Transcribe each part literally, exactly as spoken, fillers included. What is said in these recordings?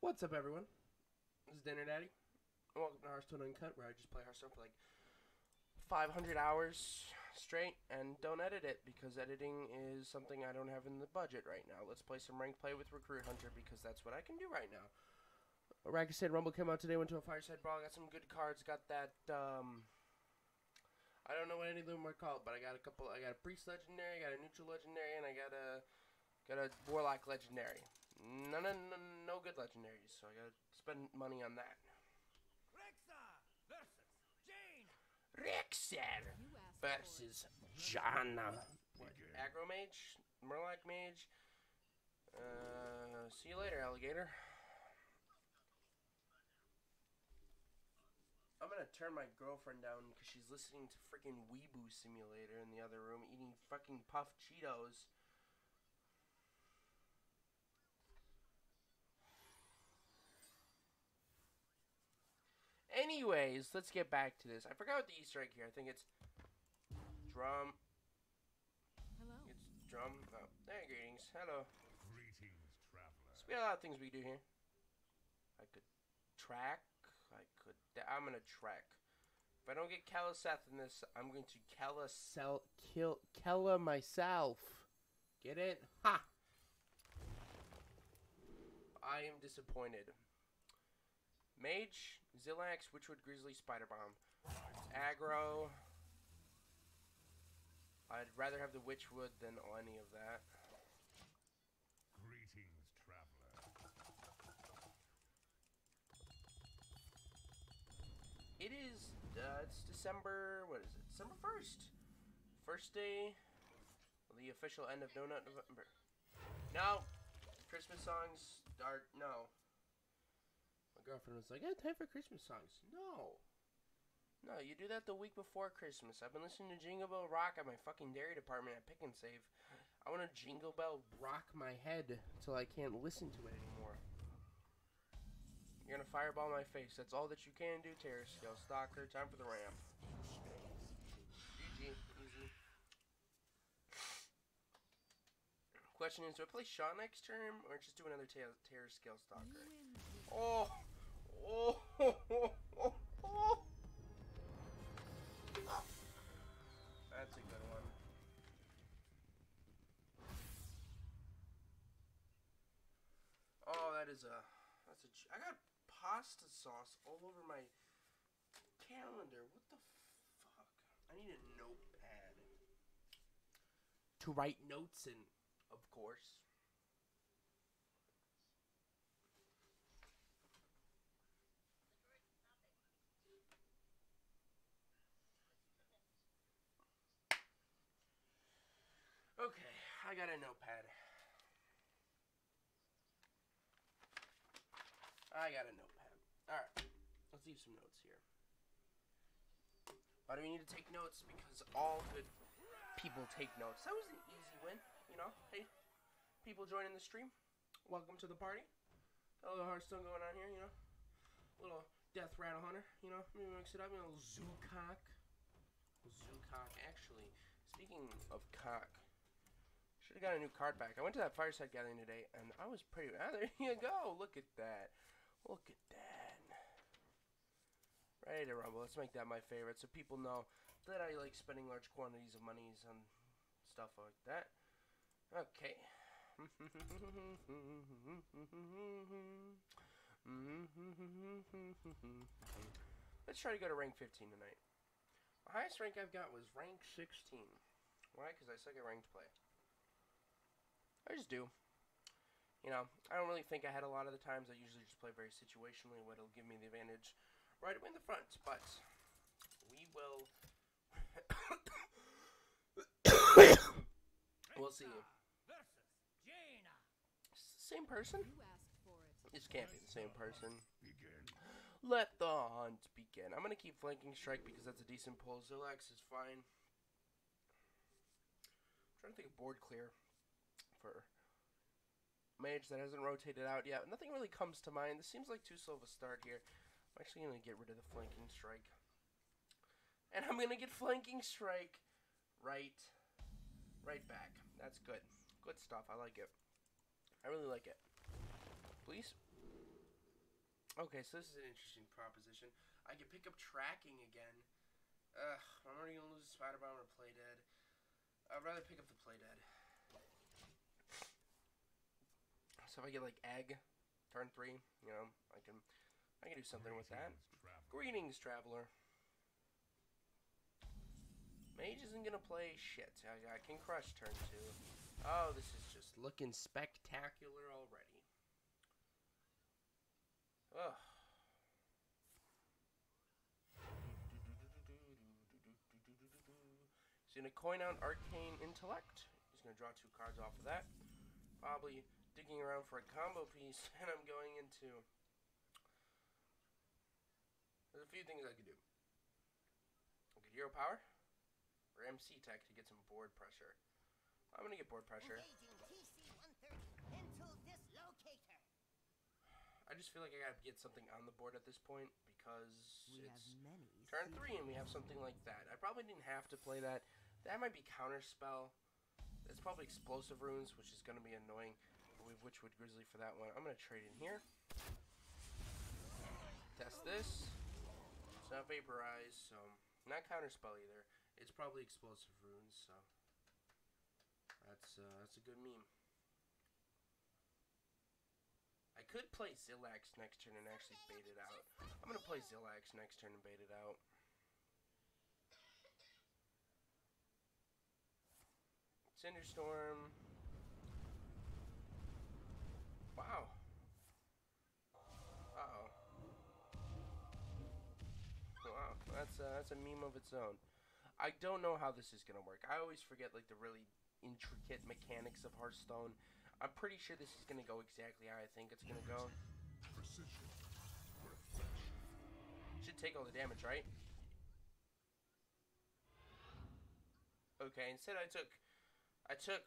What's up, everyone? This is Dinner Daddy. Welcome to Hearthstone Uncut, where I just play Hearthstone for like five hundred hours straight and don't edit it because editing is something I don't have in the budget right now. Let's play some ranked play with Recruit Hunter because that's what I can do right now. Like I said, Rumble came out today, went to a fireside brawl, got some good cards, got that, um... I don't know what any of them are called, but I got a couple, I got a Priest Legendary, I got a Neutral Legendary, and I got a, got a Warlock Legendary. No, no, no, no good legendaries, so I gotta spend money on that. Rexa versus Jane. Rexer versus Jana. What? Aggro Mage? Murloc Mage? Uh, see you later, alligator. I'm gonna turn my girlfriend down because she's listening to freaking Weeboo Simulator in the other room, eating fucking puffed Cheetos. Anyways, let's get back to this. I forgot what the Easter egg here. I think it's drum. Hello. It's drum. Oh, hey, greetings. Hello. Greetings, traveler. So we got a lot of things we can do here. I could track. I could. I'm gonna track. If I don't get Kalaseth in this, I'm going to Kalasel kill Kella myself. Get it? Ha! I am disappointed. Mage, Zillax, Witchwood, Grizzly, Spider Bomb. It's aggro. I'd rather have the Witchwood than any of that. Greetings, traveler. It is, uh, it's December, what is it? December first. First day, the official end of Donut November. No! Christmas songs are, no. My girlfriend was like, I have time for Christmas songs. No. No, you do that the week before Christmas. I've been listening to Jingle Bell Rock at my fucking dairy department at Pick and Save. I want to Jingle Bell rock my head until I can't listen to it anymore. You're going to fireball my face. That's all that you can do, Terror Scale Stalker. Time for the ramp. G G. Easy. Question is, do I play Shaw next term or just do another ter Terror Scale Stalker? Oh! Oh! Oh! Oh! Oh! Oh! That's a good one. Oh, that is a... That's a... I got pasta sauce all over my calendar. What the fuck? I need a notepad to write notes in, of course. Okay, I got a notepad. I got a notepad. Alright, let's leave some notes here. Why do we need to take notes? Because all good people take notes. That was an easy win, you know? Hey, people joining the stream, welcome to the party. Got a little Hearthstone going on here, you know? A little Death Rattle Hunter, you know? Maybe mix it up, you know, a little Zoocock. Zoocock. Actually, speaking of cock, should have got a new card back. I went to that fireside gathering today, and I was pretty... Ah, there you go. Look at that. Look at that. Ready to rumble. Let's make that my favorite so people know that I like spending large quantities of monies on stuff like that. Okay. Let's try to go to rank fifteen tonight. The highest rank I've got was rank sixteen. Why? Because I suck at ranked play. I just do. You know, I don't really think I had a lot of the times. I usually just play very situationally, what'll give me the advantage right away in the front. But we will. We'll see. Versus Jane. Same person? You asked for it. This can't be the same person. Begin. Let the hunt begin. I'm gonna keep flanking strike because that's a decent pull. Zillax is fine. I'm trying to think of board clear for mage that hasn't rotated out yet. Nothing really comes to mind. This seems like too slow of a start here. I'm actually going to get rid of the flanking strike. And I'm going to get flanking strike right, right back. That's good. Good stuff. I like it. I really like it. Please. Okay, so this is an interesting proposition. I can pick up tracking again. Ugh, I'm already gonna lose Spider Bomb or Play Dead. I'd rather pick up the Play Dead. So if I get like egg, turn three, you know, I can, I can do something with that. Greetings, traveler. Mage isn't gonna play shit. I, I can crush turn two. Oh, this is just looking spectacular already. Ugh. He's gonna coin out Arcane Intellect. He's gonna draw two cards off of that. Probably digging around for a combo piece, and I'm going into. There's a few things I could do. I could hero power, or M C tech to get some board pressure. I'm gonna get board pressure. I just feel like I gotta get something on the board at this point because we it's turn three and we have something like that. I probably didn't have to play that. That might be counterspell. It's probably explosive runes, which is gonna be annoying. But we've Witchwood Grizzly for that one. I'm gonna trade in here. Test this. It's not vaporize, so not counterspell either. It's probably explosive runes, so that's uh, that's a good meme. I could play Zillax next turn and actually bait it out. I'm gonna play Zillax next turn and bait it out. Cinderstorm. Wow. Uh-oh. Wow, that's a, that's a meme of its own. I don't know how this is gonna work. I always forget like the really intricate mechanics of Hearthstone. I'm pretty sure this is gonna go exactly how I think it's gonna go. Should take all the damage, right? Okay, instead I took, I took,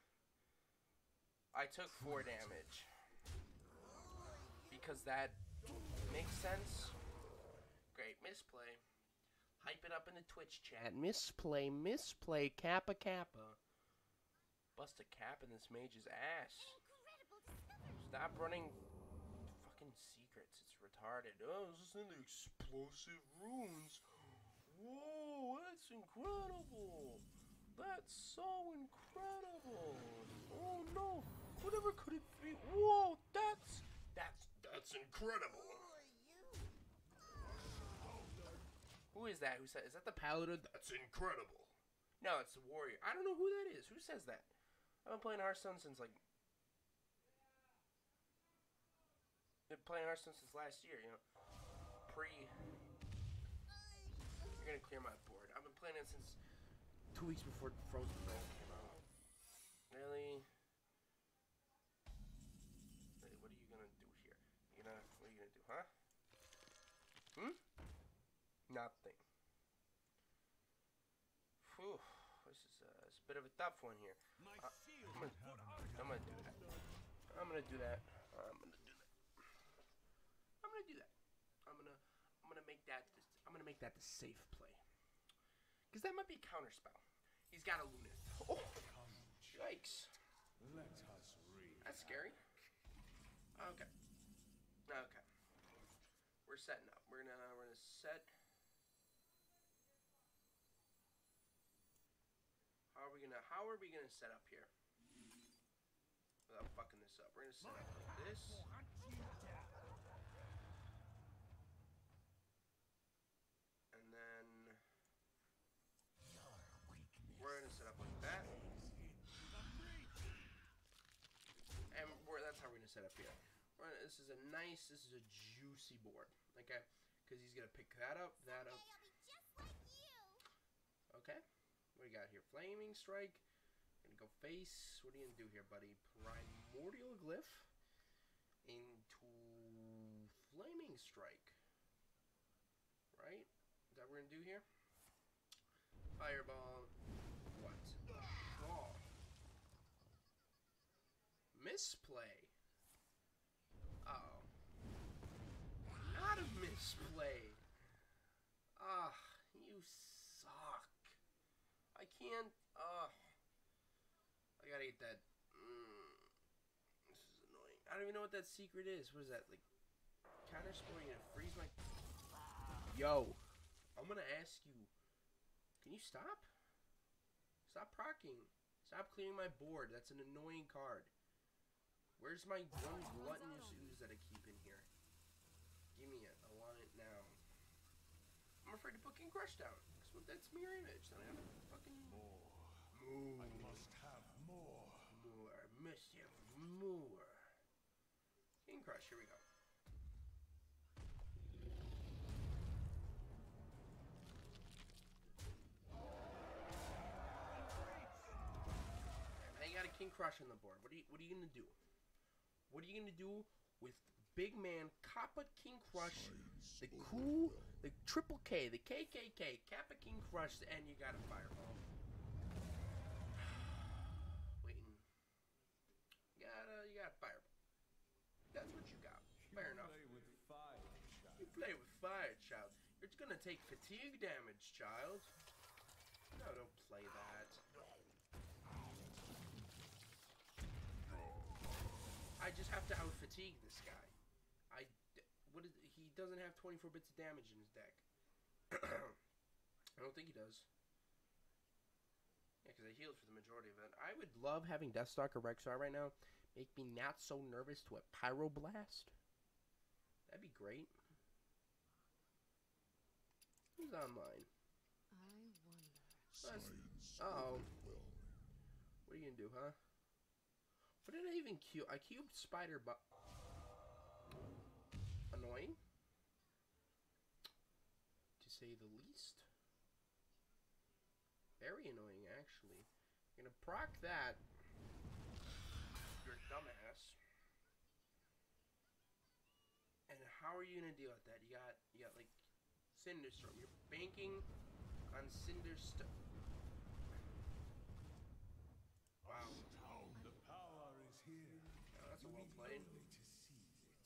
I took four damage because that makes sense. Great, misplay. Hype it up in the Twitch chat. Misplay, misplay, kappa kappa. Bust a cap in this mage's ass. Stop running fucking secrets. It's retarded. Oh, this is in the explosive runes. Whoa, that's incredible. That's so incredible. Oh no, whatever could it be? Whoa, that's that's that's incredible. Who is that? Who said? Is that the paladin? That's incredible. No, it's the warrior. I don't know who that is. Who says that? I've been playing Hearthstone since like been playing Hearthstone since last year, you know. Pre You're gonna clear my board. I've been playing it since two weeks before Frozen Throne came out. Really? Wait, what are you gonna do here? You gonna what are you gonna do, huh? Hmm? Nothing. Whew. This is uh, it's a bit of a tough one here. Uh, I'm, gonna, I'm gonna do that. I'm gonna do that. I'm gonna do that. I'm gonna do that. I'm gonna I'm gonna make that this, I'm gonna make that the safe play. Cause that might be a counterspell. He's got a Lunith. Oh, yikes! That's scary. Okay. Okay. We're setting up. We're gonna we're gonna set. How are we gonna How are we gonna set up here? Without fucking this up, we're gonna set up like this. And then we're gonna set up like that. And we're, that's how we're gonna set up here. We're gonna, this is a nice, this is a juicy board, okay? Because he's gonna pick that up, that up. Okay. What do you got here? Flaming Strike. Gonna go face. What are you gonna do here, buddy? Primordial Glyph into Flaming Strike. Right? Is that what we're gonna do here? Fireball. What? Shaw. Misplay. Uh oh. Not a misplay. Ah, you suck. I can't. Uh, I gotta eat that. Mm, this is annoying. I don't even know what that secret is. What is that? Like counter spell, you're gonna freeze my... Yo, I'm gonna ask you, can you stop? Stop procking. Stop clearing my board. That's an annoying card. Where's my one gluttonous ooze that I keep in here? Give me it. I want it now. I'm afraid to put King Crush down. That's mirror image. Then I have to fucking... More. More. I must have more. More. Must have more. King Crush. Here we go. King Crush on the board. What are you what are you gonna do? What are you gonna do with big man Kappa King Crush, the cool, the triple K, the K K K, Kappa King Crush, and you got a fireball. Waiting. You got a you got a fireball. That's what you got. Fair you enough. Play with fire, child. You play with fire, child. It's gonna take fatigue damage, child. No, don't play that. I just have to out fatigue this guy. I what is he doesn't have twenty-four bits of damage in his deck. I don't think he does. Yeah, because I healed for the majority of it. I would love having Deathstalker Rexar right now. Make me not so nervous to a Pyroblast. That'd be great. Who's online? I wonder. Uh oh. What are you gonna do, huh? What did I even cube? I cubed Spider, but annoying, to say the least. Very annoying, actually. You're gonna proc that. You're a dumbass. And how are you gonna deal with that? You got, you got like Cinderstorm. You're banking on Cinderstorm. Wow. The power is here. Oh, that's a You well need played. only to seize it.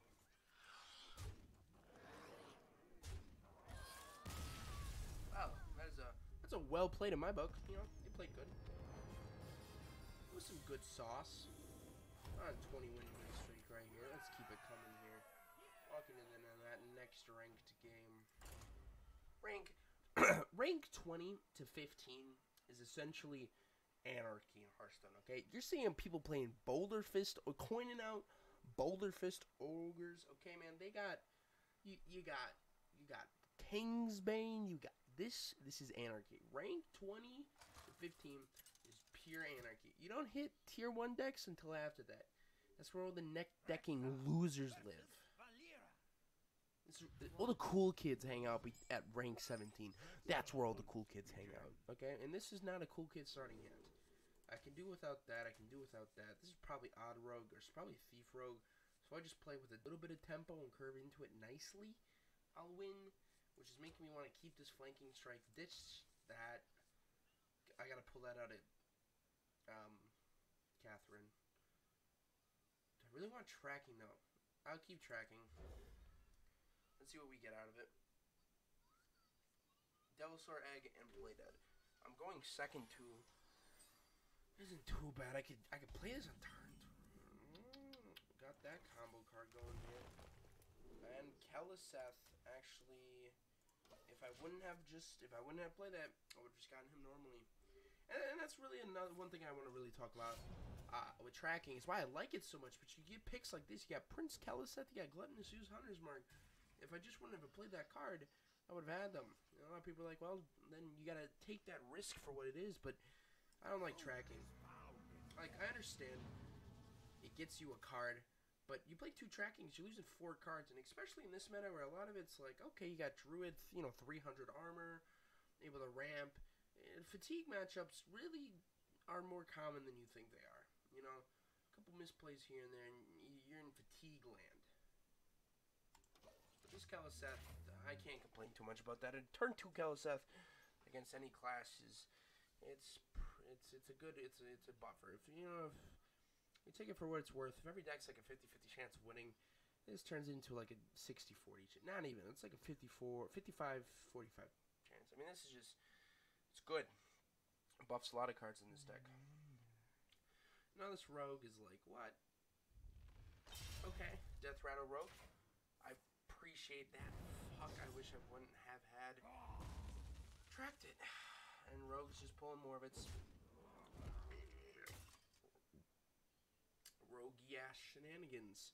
Wow, that is a that's a well played in my book. You know, they played good. With some good sauce. On twenty win win streak right here. Let's keep it coming here. Walking into that next ranked game. Rank rank twenty to fifteen is essentially anarchy in Hearthstone, okay? You're seeing people playing Boulder Fist or coining out Boulder Fist ogres, okay, man? They got you you got you got Kingsbane, you got this this is anarchy. Rank twenty to fifteen is pure anarchy. You don't hit tier one decks until after that. That's where all the neck decking losers live. It's, all the cool kids hang out at rank seventeen. That's where all the cool kids hang out, okay? And this is not a cool kid starting hand. I can do without that. I can do without that. This is probably Odd Rogue, or it's probably Thief Rogue. So I just play with a little bit of tempo and curve into it nicely. I'll win, which is making me want to keep this flanking strike. Ditch that. I gotta pull that out at um, Catherine. Do I really want tracking though? I'll keep tracking. Let's see what we get out of it. Devilsaur Egg and Play Dead. I'm going second to. Isn't too bad. I could I could play this on turn. Got that combo card going here. And Keleseth actually, if I wouldn't have just if I wouldn't have played that, I would have just gotten him normally. And, and that's really another one thing I want to really talk about uh, with tracking is why I like it so much. But you get picks like this. You got Prince Keleseth. You got Gluttonous Use Hunter's Mark. If I just wouldn't have played that card, I would have had them. You know, a lot of people are like, well, then you gotta take that risk for what it is. But I don't like tracking. Like, I understand it gets you a card, but you play two trackings, you're losing four cards, and especially in this meta where a lot of it's like, okay, you got Druid, you know, three hundred armor, able to ramp, and fatigue matchups really are more common than you think they are. You know, a couple misplays here and there, and you're in fatigue land. But this Keleseth, I can't complain too much about that. And turn two Keleseth against any class is, it's it's it's a good it's a, it's a buffer. If you know if you take it for what it's worth, if every deck's like a fifty fifty chance of winning, this turns into like a sixty forty. Not even. It's like a fifty-four, fifty-five forty-five chance. I mean, this is just it's good. It buffs a lot of cards in this deck. Now this rogue is like what? Okay, Death Rattle Rogue. I appreciate that. Fuck, I wish I wouldn't have had tracked it. And Rogue's just pulling more of its rogue-ass shenanigans.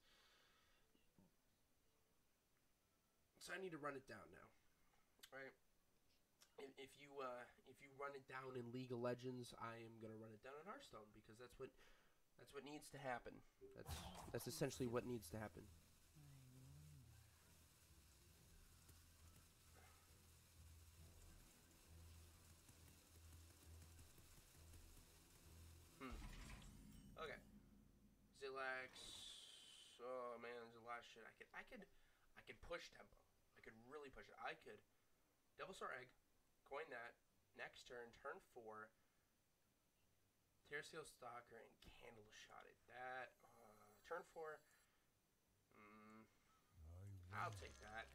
So I need to run it down now. Alright? If you uh, if you run it down in League of Legends, I am gonna run it down in Hearthstone because that's what that's what needs to happen. That's that's essentially what needs to happen. Hmm. Okay. Zilax. Oh man, there's a lot of shit. I could I could I could push tempo. I could really push it. I could Devil Star Egg. Coin that. Next turn, turn four. Terraceal Stalker and Candle Shot it. That. Uh, turn four. Mm, I'll take that.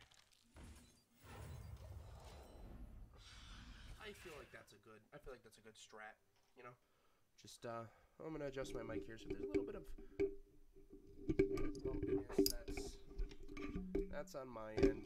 I feel like that's a good. I feel like that's a good strat. You know, just uh, I'm gonna adjust my mic here so there's a little bit of bumpiness. That's that's on my end.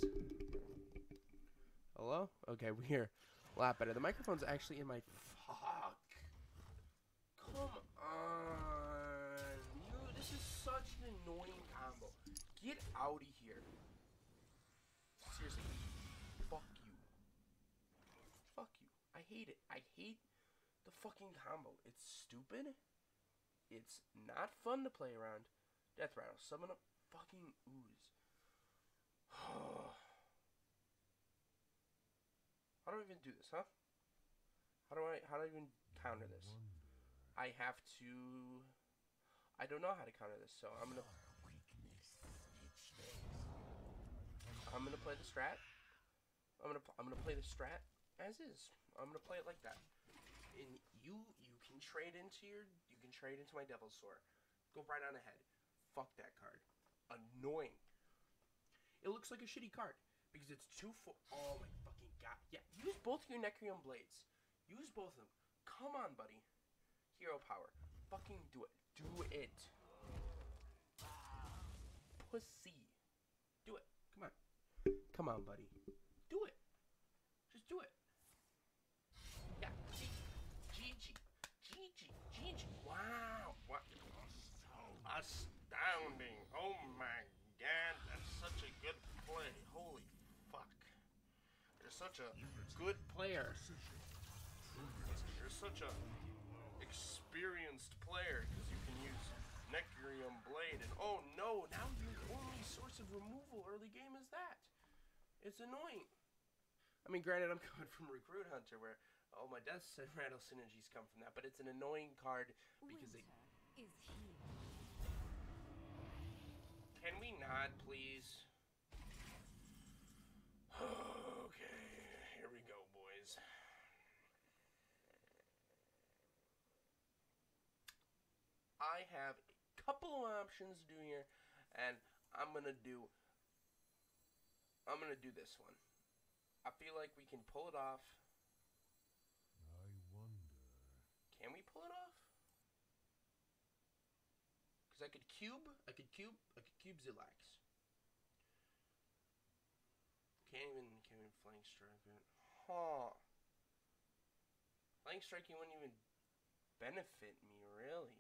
Hello? Okay, we're here. A lot better. The microphone's actually in my... Fuck. Come on. You, this is such an annoying combo. Get out of here. Seriously. Fuck you. Fuck you. I hate it. I hate the fucking combo. It's stupid. It's not fun to play around. Death Rattle. Summon a fucking ooze. How do I even do this, huh? How do I how do I even counter this? I have to I don't know how to counter this, so I'm gonna I'm gonna play the strat. I'm gonna I'm gonna play the strat as is. I'm gonna play it like that. And you you can trade into your you can trade into my Devil's Sword. Go right on ahead. Fuck that card. Annoying. It looks like a shitty card because it's two four. Oh my fucking god! Yeah, use both your Necreon blades. Use both of them. Come on, buddy. Hero power. Fucking do it. Do it. Pussy. Do it. Come on. Come on, buddy. Do it. Just do it. Yeah. G G. G G. G G. Wow. What? Astounding. Oh my god. That's such a good play. Holy fuck. You're such a good player. You're such a experienced player because you can use Necreon Blade and oh no, now your only source of removal early game is that. It's annoying. I mean, granted, I'm coming from Recruit Hunter where all my Death and Rattle synergies come from that, but it's an annoying card because Winter it... is here. Can we not, please? Okay, here we go, boys. I have a couple of options to do here, and I'm gonna do. I'm gonna do this one. I feel like we can pull it off. I wonder. Can we pull it off? Because I could cube. I could cube. I could cube Zilax. Can't even. Can't even flank strike it. Huh. Flank striking wouldn't even benefit me, really.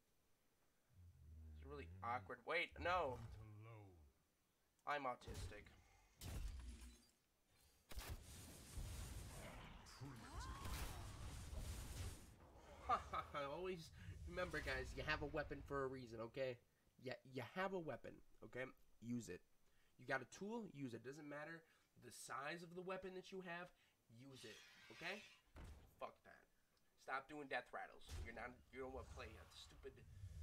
It's really awkward. Wait, no. I'm autistic. I always remember, guys, you have a weapon for a reason, okay? Yeah, you have a weapon, okay? Use it. You got a tool, use it. Doesn't matter the size of the weapon that you have, use it, okay? Fuck that. Stop doing death rattles. You're not, you don't want to play a stupid...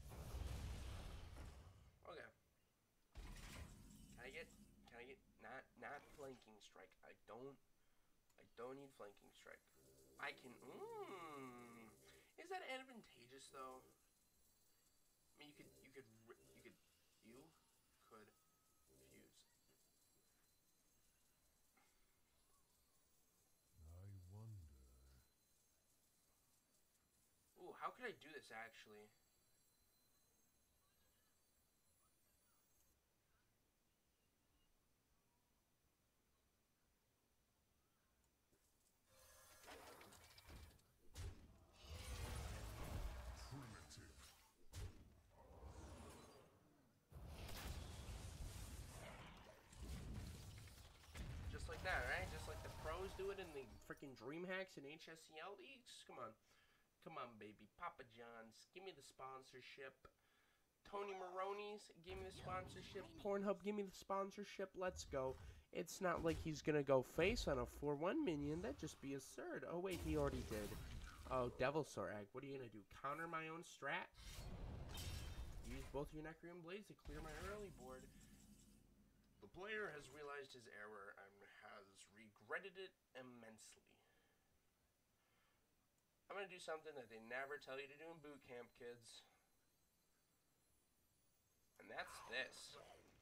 Okay. Can I get, can I get, not, not flanking strike. I don't, I don't need flanking strike. I can, mmm. Is that advantageous, though? I mean, you could, you could, you could, you could fuse. I wonder. Ooh, how could I do this, actually? good in the freaking Dream Hacks and H S C L leagues? Come on. Come on, baby. Papa John's, give me the sponsorship. Tony Maroney's, give me the sponsorship. Pornhub, give me the sponsorship. Let's go. It's not like he's going to go face on a four one minion. That'd just be absurd. Oh, wait, he already did. Oh, Devilsaur Egg. What are you going to do? Counter my own strat? Use both your Necreum Blades to clear my early board. The player has realized his error and has regretted it immensely. I'm going to do something that they never tell you to do in boot camp, kids. And that's this.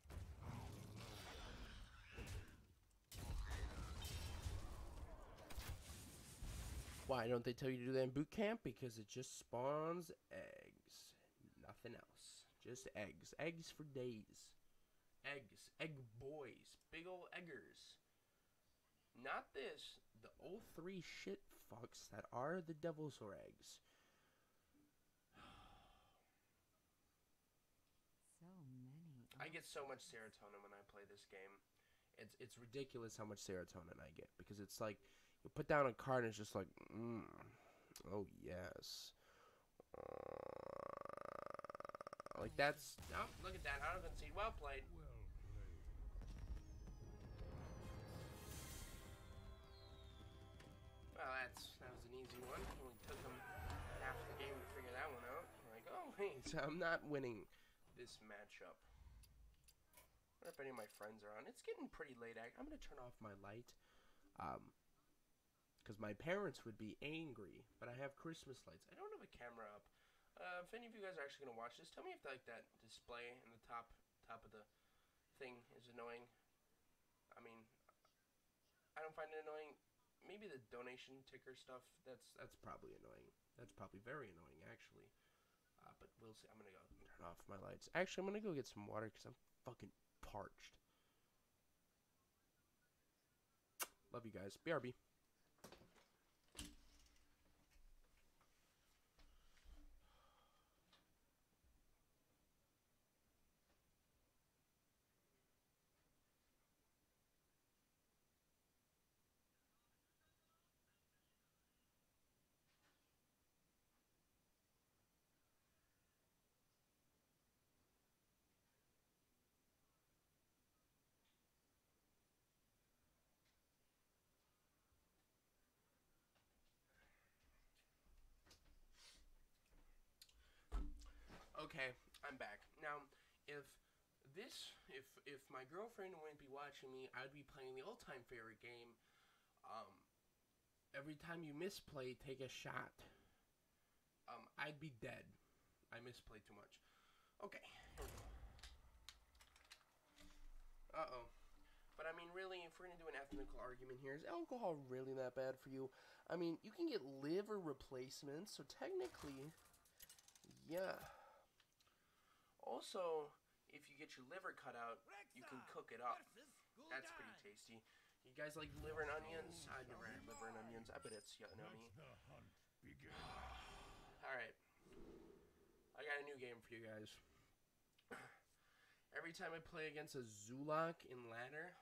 Why don't they tell you to do that in boot camp? Because it just spawns eggs. Nothing else. Just eggs. Eggs for days. Eggs. Egg boys. Big ol' eggers. Not this. The oh three shit fucks that are the Devilsaur eggs. So many. I get so much serotonin when I play this game. It's it's ridiculous how much serotonin I get. Because it's like, you put down a card and it's just like, mm, oh yes. Uh, like that's, oh, look at that. I don't concede. Well played. Well played. Well, that's, that was an easy one. It only took them half the game to figure that one out. Like, oh, wait, so I'm not winning this matchup. I wonder if any of my friends are on. It's getting pretty late. I'm going to turn off my light. Um... Because my parents would be angry, but I have Christmas lights. I don't have a camera up. Uh, if any of you guys are actually going to watch this, tell me if like that display in the top top of the thing is annoying. I mean, I don't find it annoying. Maybe the donation ticker stuff, that's that's probably annoying. That's probably very annoying, actually. Uh, but we'll see. I'm going to go turn off my lights. Actually, I'm going to go get some water because I'm fucking parched. Love you guys. B R B. Okay, I'm back. Now, if this, if if my girlfriend wouldn't be watching me, I'd be playing the all-time favorite game. Um, every time you misplay, take a shot. Um, I'd be dead. I misplay too much. Okay. Uh-oh. But I mean, really, if we're gonna do an ethnical argument here, is alcohol really that bad for you? I mean, you can get liver replacements, so technically, yeah. Also, if you get your liver cut out, you can cook it up. That's pretty tasty. You guys like liver and onions? I've never had liver and onions. I bet it's yummy. Alright. I got a new game for you guys. Every time I play against a Zulak in ladder,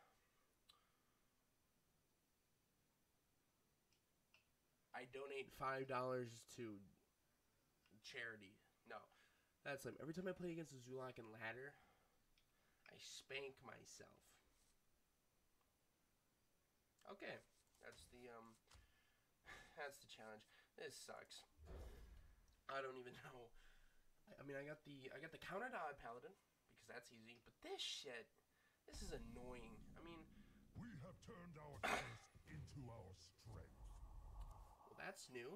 I donate five dollars to charity. No. That's like every time I play against a Zulak and ladder, I spank myself. Okay, that's the um, that's the challenge. This sucks. I don't even know. I, I mean, I got the I got the counter dog paladin because that's easy. But this shit, this is annoying. I mean, We have turned our curse into our strength. well, that's new.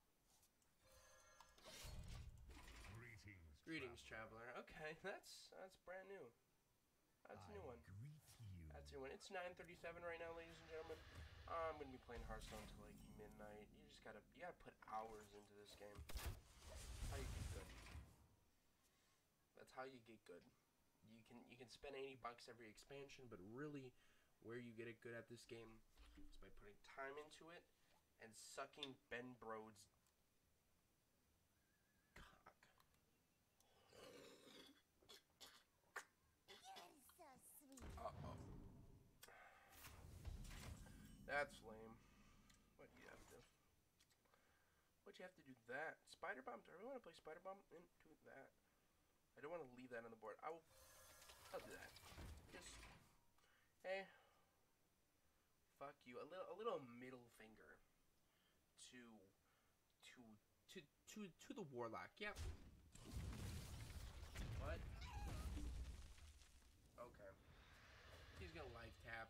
Greetings, traveler. Okay, that's that's brand new. That's a new one. Greet you. That's a new one. It's nine thirty-seven right now, ladies and gentlemen. Uh, I'm gonna be playing Hearthstone till like midnight. You just gotta you gotta put hours into this game. That's how you get good. That's how you get good. You can you can spend eighty bucks every expansion, but really, where you get it good at this game is by putting time into it and sucking Ben Brode's That's lame. would you have to do that? Spider Bomb? Do I really want to play Spider Bomb into that? I don't want to leave that on the board. I will. I'll do that. Just hey, fuck you. A little, a little middle finger to, to, to, to, to the Warlock. Yep. What? Okay. He's gonna life tap.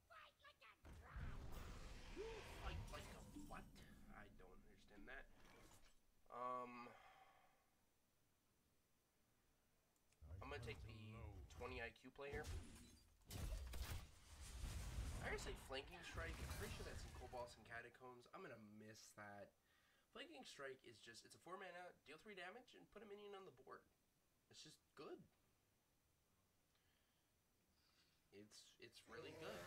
Fight like a what? I don't understand that. Um, I'm gonna take the twenty I Q player. I gotta say Flanking Strike. I'm pretty sure that's in Cobalts and Catacombs. I'm gonna miss that. Flanking Strike is just, it's a four mana, deal three damage, and put a minion on the board. It's just good. It's it's really good.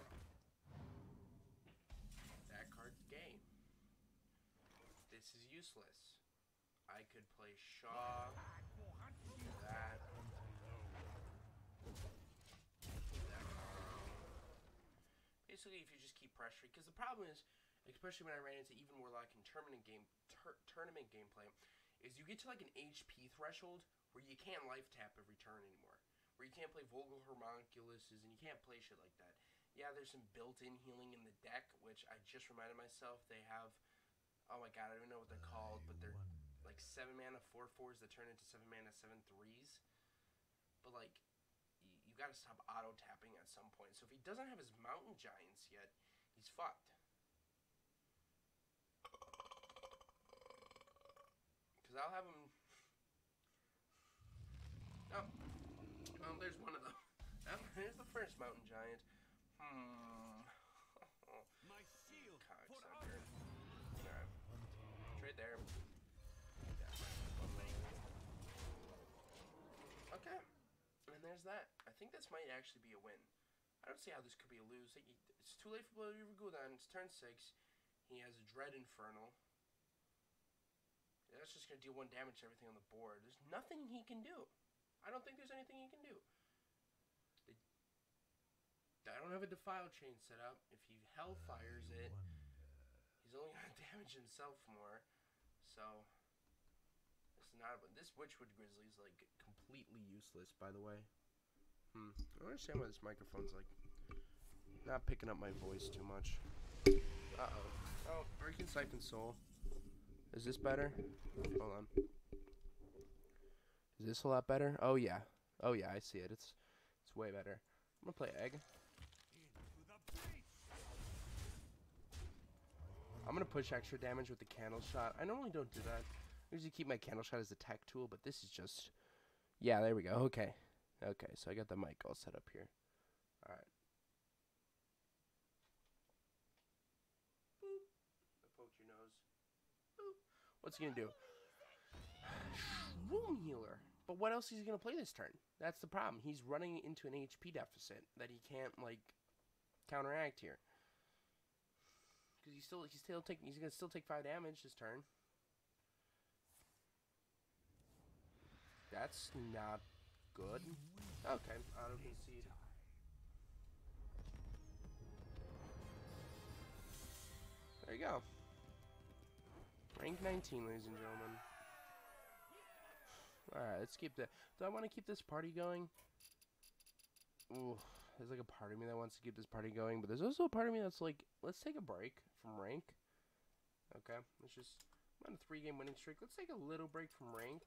That card's gay. This is useless. I could play Shaw. That. Basically, if you just keep pressuring, because the problem is, especially when I ran into even Warlock in tournament game tur tournament gameplay, is you get to like an H P threshold where you can't life tap every turn anymore. Where you can't play Vogel Homunculuses and you can't play shit like that. Yeah, there's some built-in healing in the deck, which I just reminded myself they have. Oh my god, I don't even know what they're called, but they're like seven mana four fours that turn into seven mana seven threes. But like, you, you gotta stop auto tapping at some point. So if he doesn't have his Mountain Giants yet, he's fucked. Because I'll have him. Oh. Oh, there's one of them. Here's the first Mountain Giant. Hmm. My shield. Cocksucker. Alright. Trade there. Yeah. Okay. And there's that. I think this might actually be a win. I don't see how this could be a lose. It's too late for Bloody Gul'dan. It's turn six. He has a Dread Infernal. That's just going to deal one damage to everything on the board. There's nothing he can do. I don't think there's anything he can do. I don't have a Defile Chain set up. If he Hellfires it, he's only going to damage himself more. So, it's not. This Witchwood Grizzly is like completely useless, by the way. Hmm. I don't understand why this microphone's like not picking up my voice too much. Uh oh. Oh, Breaking Siphon Soul. Is this better? Hold on. Is this a lot better? Oh yeah. Oh yeah, I see it. It's it's way better. I'm gonna play Egg. I'm gonna push extra damage with the Candle Shot. I normally don't do that. I usually keep my Candle Shot as a tech tool, but this is just... Yeah, there we go. Okay. Okay, so I got the mic all set up here. Alright. Boop. I poked your nose. Boop. What's he gonna do? Room Healer. But what else is he gonna play this turn? That's the problem. He's running into an H P deficit that he can't, like, counteract here. Because he's still he's still taking he's gonna still take five damage this turn. That's not good. Okay, auto concede. There you go. Rank nineteen, ladies and gentlemen. Alright, let's keep that. Do I want to keep this party going? Ooh, there's like a part of me that wants to keep this party going, but there's also a part of me that's like, let's take a break from rank. Okay, let's just, I'm on a three game winning streak. Let's take a little break from rank.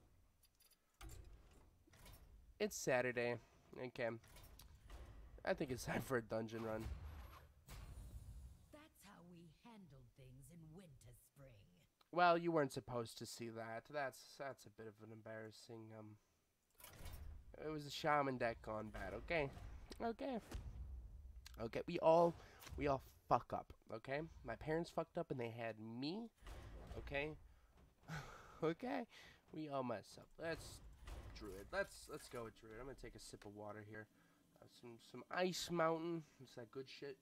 It's Saturday. Okay. I think it's time for a dungeon run. That's how we handled things in winter spring. Well, you weren't supposed to see that. That's that's a bit of an embarrassing, um... It was a shaman deck gone bad, okay? Okay. Okay, we all, we all fuck up, okay? My parents fucked up and they had me, okay? Okay? We all mess up. Let's, Druid, let's, let's go with Druid. I'm gonna take a sip of water here. Uh, some, some Ice Mountain. It's that good shit.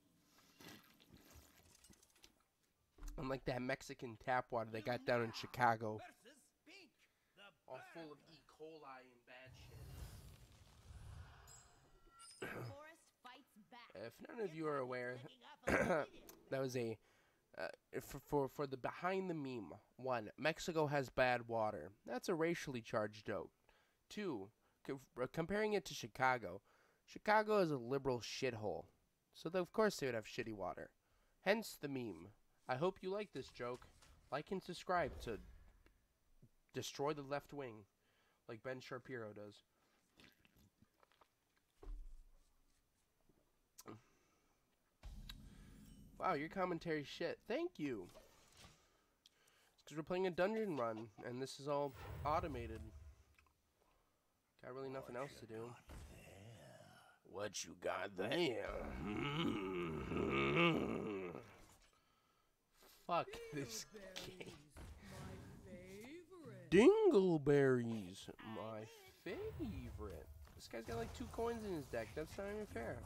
Unlike that Mexican tap water they got down in Chicago. All full of E. coli and bad shit. If none of you are aware, that was a Uh, for, for for the behind the meme. One, Mexico has bad water. That's a racially charged joke. Two, co- uh, comparing it to Chicago. Chicago is a liberal shithole. So th- of course they would have shitty water. Hence the meme. I hope you like this joke. Like and subscribe to destroy the left wing, like Ben Shapiro does. Wow, your commentary shit. Thank you. It's because we're playing a dungeon run, and this is all automated. Got really nothing else to do. What you got there? Fuck this game. Dingleberries, my favorite. This guy's got like two coins in his deck. That's not even fair.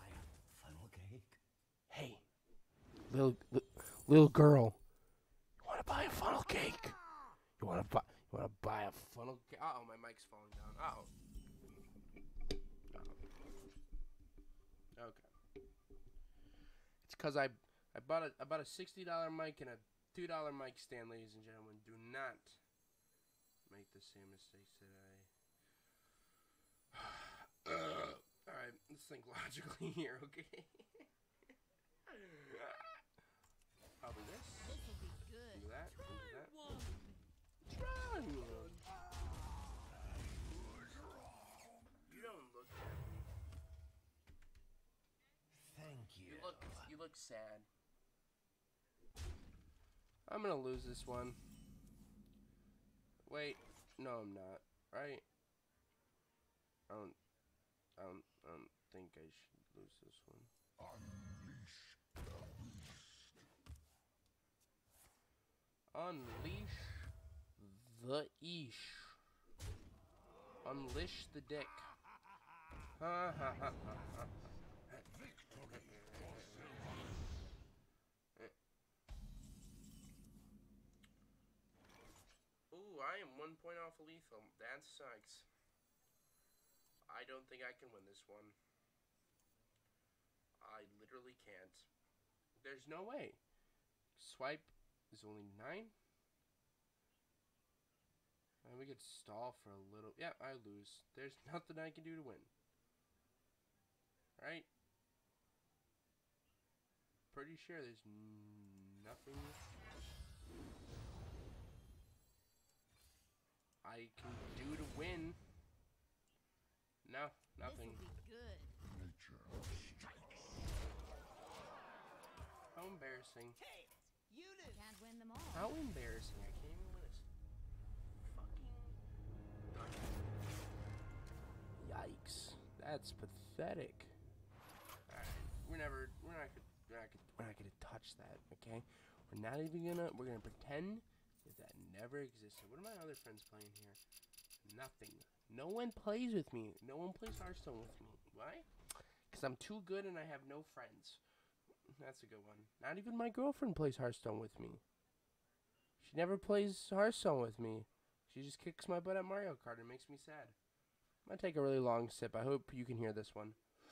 Hey, little li little girl, you wanna buy a funnel cake? You wanna buy? You wanna buy a funnel cake? Uh oh, my mic's falling down. Uh oh. Okay. It's cause I I bought a I bought a sixty dollar mic and a two dollar mic stand, ladies and gentlemen. Do not make the same mistakes that I. uh, all right, let's think logically here, okay? I'll do this. This'll be good. Do that. Try Do that. one. Try one. You don't look happy. Thank you. You look. You look sad. I'm gonna lose this one. Wait, no, I'm not. Right? I don't. I don't. I don't think I should lose this one. Unleash the beast. Unleash the ish. Unleash the dick. Ha ha ha ha ha. Ooh, I am one point off of lethal. That sucks. I don't think I can win this one. I literally can't. There's no way. Swipe is only nine. And we could stall for a little. Yeah, I lose. There's nothing I can do to win. Right? Pretty sure there's nothing I can do to win. No, nothing. This'll be good. Nature strikes. How embarrassing. You lose. Can't win them all. How embarrassing. I can't even win this. Fucking. Yikes. That's pathetic. Alright. We're never. We're not gonna. We're not gonna, we're not gonna touch that, okay? We're not even gonna. We're gonna pretend that that never existed. What are my other friends playing here? Nothing. No one plays with me. No one plays Hearthstone with me. Why? Because I'm too good and I have no friends. That's a good one. Not even my girlfriend plays Hearthstone with me. She never plays Hearthstone with me. She just kicks my butt at Mario Kart and makes me sad. I'm going to take a really long sip. I hope you can hear this one.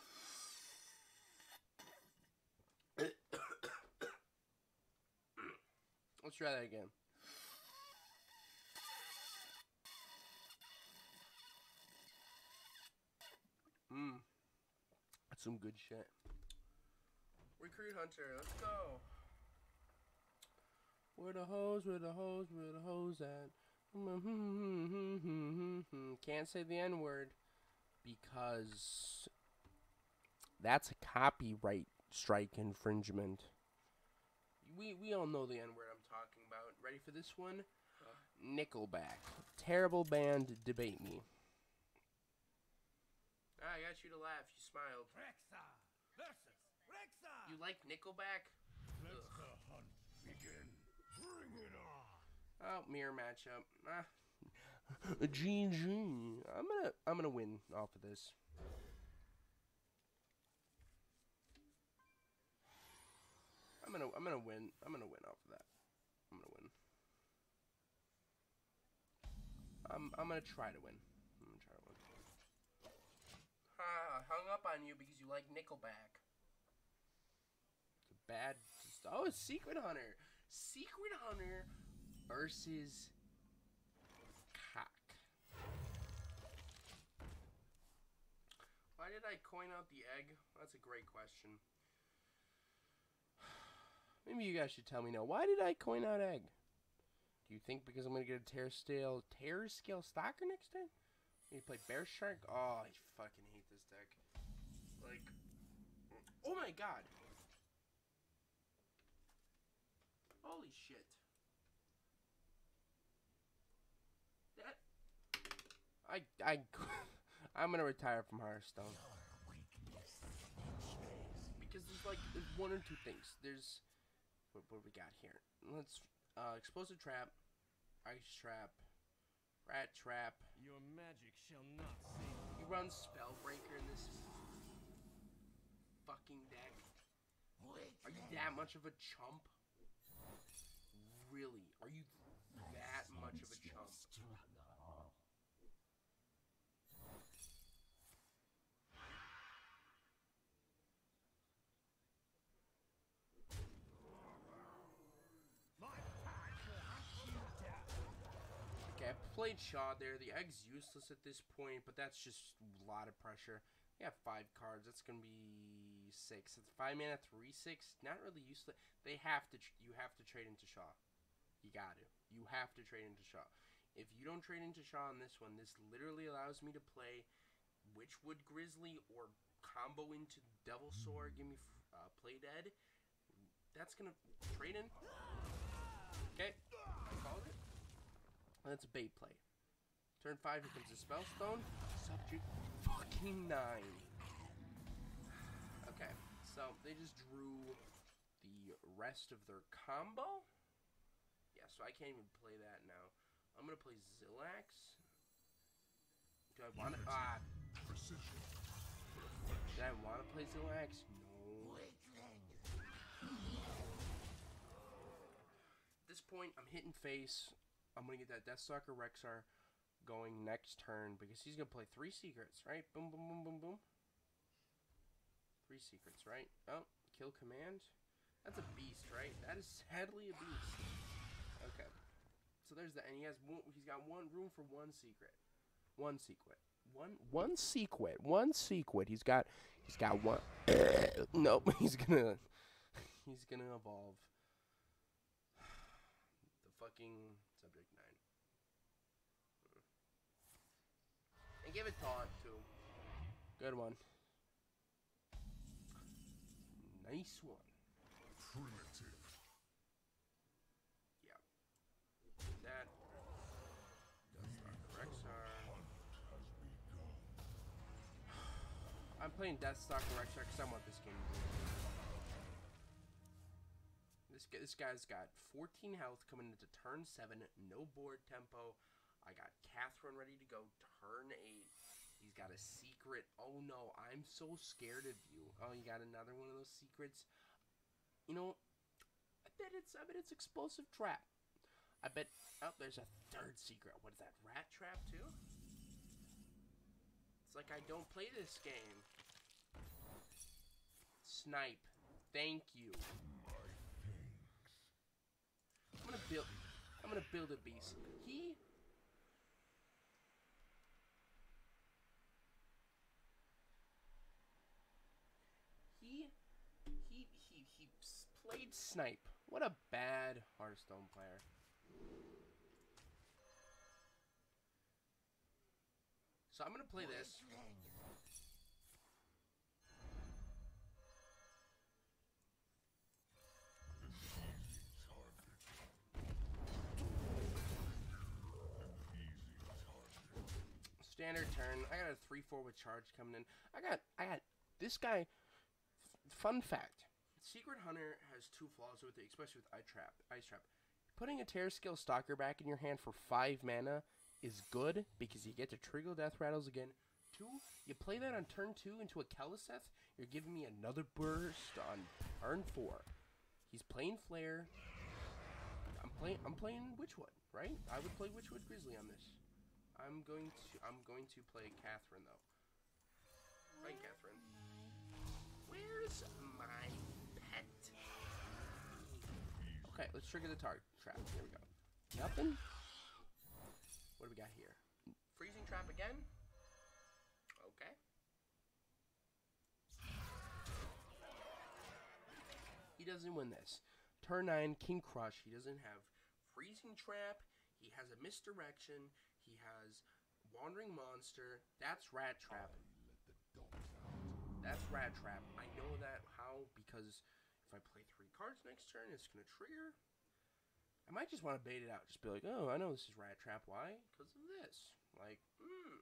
Let's try that again. Mmm. That's some good shit. Recruit Hunter, let's go. Where the hoes, where the hoes, where the hoes at? Can't say the N word because that's a copyright strike infringement. We we all know the N word I'm talking about. Ready for this one? Nickelback. Terrible band, debate me. Ah, I got you to laugh. You smiled. Rexa versus Rexa. You like Nickelback? Let Ugh. the hunt begin. Bring it on. Oh, mirror matchup. Ah. G G. I'm gonna I'm gonna win off of this. I'm gonna I'm gonna win. I'm gonna win off of that. I'm gonna win. I'm I'm gonna try to win. I'm gonna try to win. Ha! Hung up on you because you like Nickelback. It's a bad. Oh, it's Secret Hunter. Secret Hunter versus Cock. Why did I coin out the egg? That's a great question. Maybe you guys should tell me now. Why did I coin out egg? Do you think because I'm going to get a Terror Scale, Terror Scale Stalker next time? You play Bear Shark? Oh, I fucking hate this deck. Like, oh my god. Holy shit. That. I, I, I'm going to retire from Hearthstone. Because there's like, there's one or two things. There's, what, what we got here? Let's, uh, Explosive Trap, Ice Trap, Rat Trap. Your magic shall not save. He runs Spellbreaker in this fucking deck. Are you that much of a chump? Really? Are you that much of a chump? Okay, I played Shaw there. The egg's useless at this point, but that's just a lot of pressure. We have five cards. That's gonna be six. It's five mana, three six. Not really useless. They have to. Tr you have to trade into Shaw. You got to. You have to trade into Shaw. If you don't trade into Shaw on this one, this literally allows me to play Witchwood Grizzly or combo into Devil Sword. Give me uh, Play Dead. That's gonna trade in. Okay, I called it. That's a bait play. Turn five becomes a Spellstone. Subject fucking nine. Okay, so they just drew the rest of their combo. Yeah, so I can't even play that now. I'm gonna play Zillax. Do I want to? Ah. Precision. Did I want to play Zillax? No. At this point, I'm hitting face. I'm gonna get that Deathstalker Rexar going next turn because he's gonna play three secrets, right? Boom, boom, boom, boom, boom. Three secrets, right? Oh, kill command. That's a beast, right? That is sadly a beast. Okay. So there's that, and he has one, he's got one room for one secret, one secret, one one secret, one secret. He's got he's got one. Nope. He's gonna he's gonna evolve the fucking subject nine and give it taunt too. Good one. Nice one. Primitive. That. Deathstalker Rexar. I'm playing Deathstalker Rexar because I want this game. This guy, this guy's got fourteen health coming into turn seven. No board tempo. I got Catherine ready to go. Turn eight. He's got a secret. Oh no, I'm so scared of you. Oh, you got another one of those secrets. You know, I bet it's. I bet it's Explosive Trap. I bet. Oh, there's a third secret. What is that? Rat Trap too? It's like I don't play this game. Snipe. Thank you. I'm gonna build. I'm gonna build a beast. He. He. He. He. He played Snipe. What a bad Hearthstone player. So I'm gonna play this. Standard turn. I got a three four with charge coming in. I got I got this guy. Fun fact. Secret Hunter has two flaws with it, especially with Ice Trap. Ice Trap. Putting a Terror Scale Stalker back in your hand for five mana is good because you get to trigger Death Rattles again. Two, you play that on turn two into a Keleseth, you're giving me another burst on turn four. He's playing Flare. I'm playing I'm playing Witchwood, right? I would play Witchwood Grizzly on this. I'm going to I'm going to play Catherine though. Right, Catherine. Where's my pet? Okay, let's trigger the target trap. Here we go. Nothing? What do we got here? Freezing trap again? Okay. He doesn't win this. Turn nine, King Crush. He doesn't have freezing trap. He has a misdirection. He has wandering monster. That's rat trap. That's rat trap. I know that how because if I play three cards next turn, it's gonna trigger. I might just want to bait it out. Just be like, oh, I know this is rat trap. Why? Because of this. Like, hmm.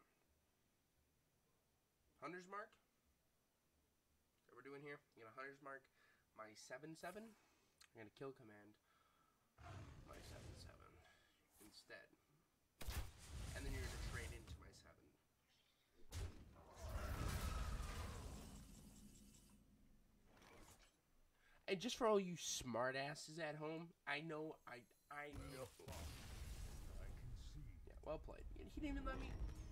Hunter's Mark. That we're doing here. I'm gonna Hunter's Mark my seven seven. I'm gonna kill command my seven seven instead. And then you're gonna trade into my seven. And just for all you smart asses at home, I know, I, I know. Yeah, well played. He didn't even let me.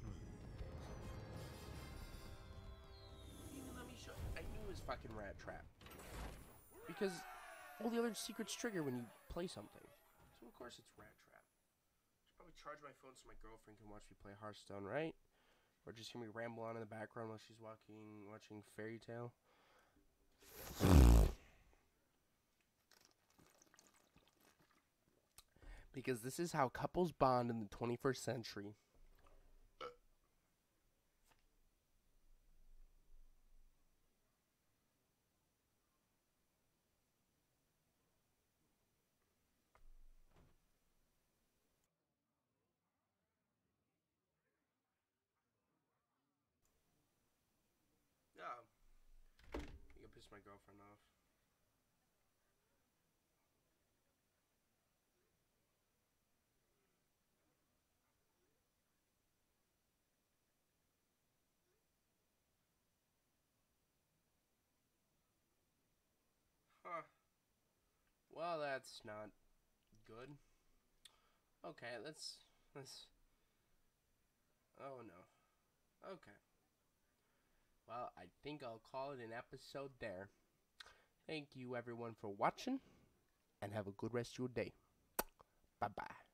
He didn't even let me show. I knew it was fucking rat trap. Because all the other secrets trigger when you play something. So of course it's rat trap. Should probably charge my phone so my girlfriend can watch me play Hearthstone, right? Or just hear me ramble on in the background while she's walking, watching Fairy Tale. Because this is how couples bond in the twenty-first century. Yeah. You can piss my girlfriend off. Huh. Well, that's not good. Okay, let's... let's... Oh, no. Okay. Well, I think I'll call it an episode there. Thank you, everyone, for watching. And have a good rest of your day. Bye-bye.